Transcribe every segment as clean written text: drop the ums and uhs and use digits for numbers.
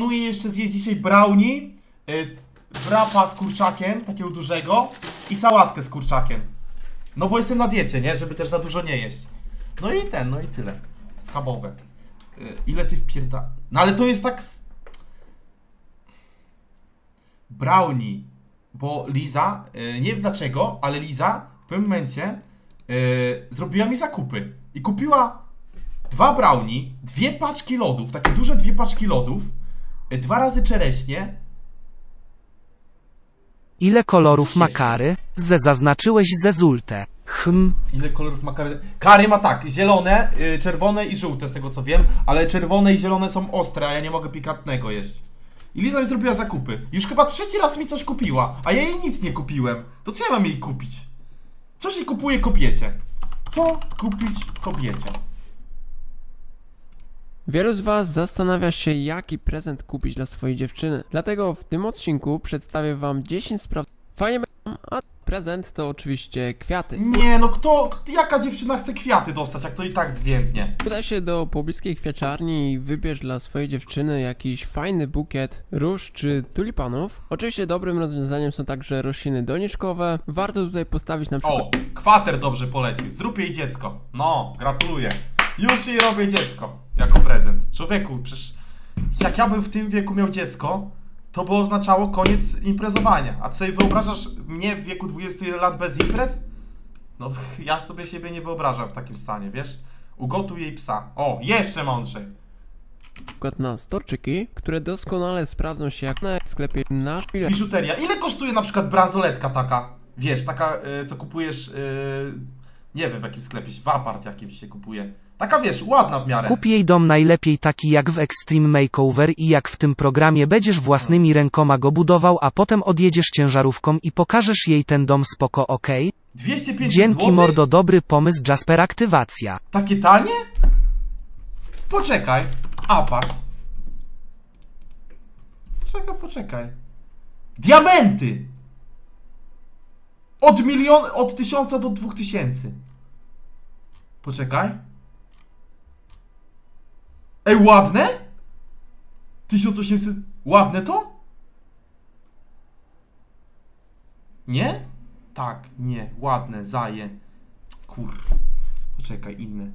planuję jeszcze zjeść dzisiaj brownie, wrapa z kurczakiem, takiego dużego i sałatkę z kurczakiem. No bo jestem na diecie, nie? Żeby też za dużo nie jeść. No i no i tyle. Schabowe. Ile ty wpierda... No ale to jest tak... Brownie. Bo Liza, nie wiem dlaczego, ale Liza w pewnym momencie zrobiła mi zakupy. I kupiła 2 brownie, 2 paczki lodów, takie duże 2 paczki lodów, 2 razy czereśnie. Ile kolorów ma kary? Zaznaczyłeś zezultę. Ile kolorów ma kary? Kary ma tak, zielone, czerwone i żółte z tego co wiem, ale czerwone i zielone są ostre, a ja nie mogę pikantnego jeść. I Liza mi zrobiła zakupy. Już chyba 3. raz mi coś kupiła, a ja jej nic nie kupiłem. To co ja mam jej kupić? Co się kupuje kobiecie? Co kupić kobiecie? Wielu z Was zastanawia się, jaki prezent kupić dla swojej dziewczyny. Dlatego w tym odcinku przedstawię Wam 10 spraw. Fajnie będzie, a prezent to oczywiście kwiaty. Nie no, jaka dziewczyna chce kwiaty dostać, jak to i tak zwiędnie? Udaj się do pobliskiej kwiaciarni i wybierz dla swojej dziewczyny jakiś fajny bukiet róż czy tulipanów. Oczywiście dobrym rozwiązaniem są także rośliny doniczkowe. Warto tutaj postawić na przykład... O, kwater dobrze polecił. Zrób jej dziecko. No, gratuluję. Już jej robię dziecko. Jako prezent. Człowieku, przecież jak ja bym w tym wieku miał dziecko, to by oznaczało koniec imprezowania. A ty sobie wyobrażasz mnie w wieku 21 lat bez imprez? No, ja sobie siebie nie wyobrażam w takim stanie, wiesz? Ugotuj jej psa. O, jeszcze mądrzej. Przykład na storczyki, które doskonale sprawdzą się jak na sklepie na szpilę. Biżuteria. Ile kosztuje na przykład bransoletka taka? Wiesz, taka, co kupujesz, nie wiem w jakim sklepie, w apart jakimś się kupuje. Taka wiesz, ładna w miarę. Kup jej dom najlepiej taki jak w Extreme Makeover i jak w tym programie będziesz własnymi rękoma go budował, a potem odjedziesz ciężarówką i pokażesz jej ten dom spoko, okej? 250 Dzięki zł? mordo, dobry pomysł, Jasper, aktywacja. Takie tanie? Poczekaj. Apart. Poczekaj. Diamenty! Od 1000 do 2000. Poczekaj. Ej, ładne? 1800. Ładne to? Nie? Tak, nie. Ładne, zaje. Kurwa. Poczekaj, inne.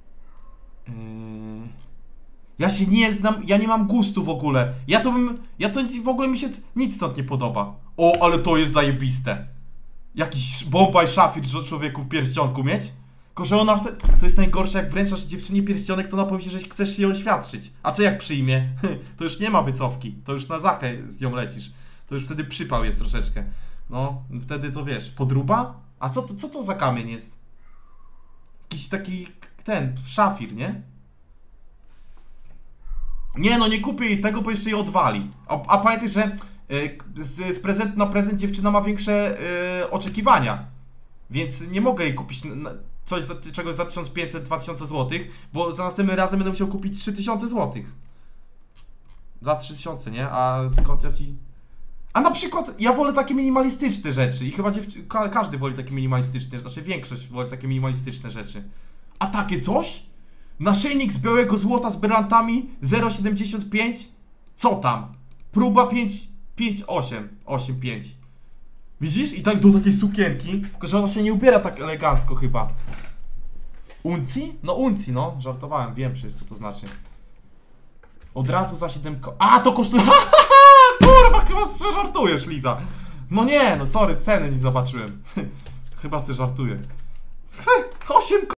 Ja się nie znam, ja nie mam gustu w ogóle. Ja to w ogóle mi się nic stąd nie podoba. O, ale to jest zajebiste. Jakiś Bombaj szafir człowieku w pierścionku mieć? Tylko, że ona to jest najgorsze, jak wręczasz dziewczynie pierścionek, to ona powie się, że chcesz się ją oświadczyć. A co jak przyjmie? To już nie ma wycofki. To już na Zachę z nią lecisz. To już wtedy przypał jest troszeczkę. No, wtedy to wiesz. Podruba? A co to za kamień jest? Jakiś taki, szafir, nie? Nie no, nie kupię jej tego, bo jeszcze jej odwali. A pamiętaj, że z prezentu na prezent dziewczyna ma większe oczekiwania. Więc nie mogę jej kupić czegoś za 1500-2000 zł, bo za następnym razem będę musiał kupić 3000 zł. Za 3000, nie? A skąd ja ci... A na przykład ja wolę takie minimalistyczne rzeczy i chyba każdy woli takie minimalistyczne, znaczy większość woli takie minimalistyczne rzeczy. A takie coś? Naszyjnik z białego złota z brylantami 0,75? Co tam? Próba 8,5. Widzisz? I tak do takiej sukienki, tylko że ona się nie ubiera tak elegancko chyba. Uncji? No uncji, no. Żartowałem, wiem przecież co to znaczy. Od razu za 7 A, to kosztuje... Kurwa, chyba że żartujesz, Liza. No nie, no sorry, ceny nie zobaczyłem. Chyba sobie żartuję. 8